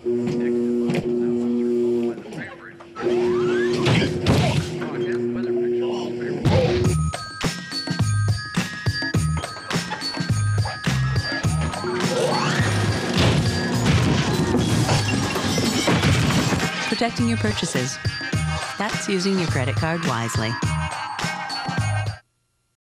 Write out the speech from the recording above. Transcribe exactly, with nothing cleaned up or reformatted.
Protecting your purchases. That's using your credit card wisely.